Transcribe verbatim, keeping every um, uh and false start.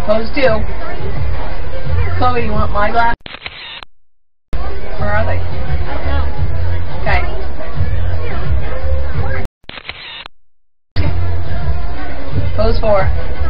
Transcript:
Pose two. Chloe, you want my glass? Where are they? Okay. Pose four.